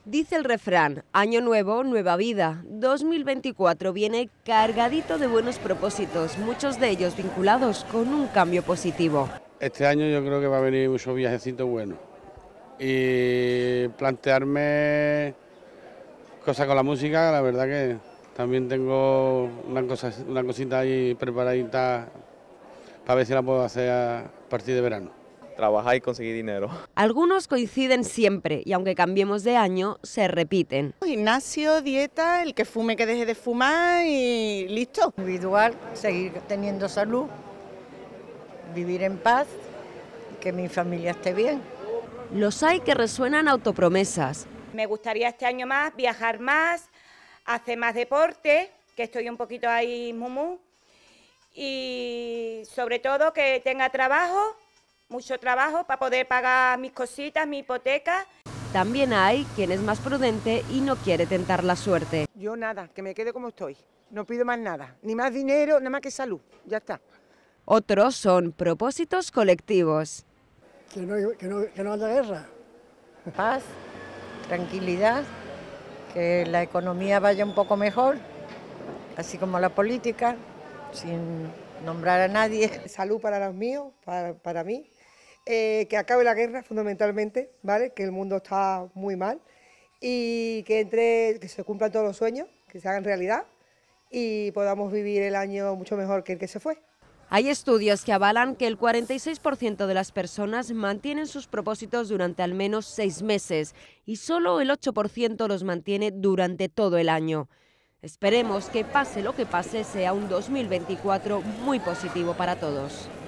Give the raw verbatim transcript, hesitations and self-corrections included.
Dice el refrán, año nuevo, nueva vida. dos mil veinticuatro viene cargadito de buenos propósitos, muchos de ellos vinculados con un cambio positivo. Este año yo creo que va a venir muchos viajecitos buenos y plantearme cosas con la música, la verdad que también tengo una, cosa, una cosita ahí preparadita para ver si la puedo hacer a partir de verano. Trabajar y conseguir dinero. Algunos coinciden siempre y aunque cambiemos de año, se repiten. Gimnasio, dieta, el que fume que deje de fumar y listo. Individual, seguir teniendo salud, vivir en paz, que mi familia esté bien. Los hay que resuenan autopromesas. Me gustaría este año más viajar más, hacer más deporte, que estoy un poquito ahí mumú, y sobre todo que tenga trabajo, mucho trabajo para poder pagar mis cositas, mi hipoteca. También hay quien es más prudente y no quiere tentar la suerte. Yo nada, que me quede como estoy, no pido más nada, ni más dinero, nada más que salud, ya está. Otros son propósitos colectivos. Que no, que no, que no haya guerra. Paz, tranquilidad, que la economía vaya un poco mejor, así como la política, sin nombrar a nadie. Salud para los míos, para, para mí, eh, que acabe la guerra fundamentalmente, ¿vale? Que el mundo está muy mal y que, entre, que se cumplan todos los sueños, que se hagan realidad y podamos vivir el año mucho mejor que el que se fue. Hay estudios que avalan que el cuarenta y seis por ciento de las personas mantienen sus propósitos durante al menos seis meses y solo el ocho por ciento los mantiene durante todo el año. Esperemos que pase lo que pase sea un dos mil veinticuatro muy positivo para todos.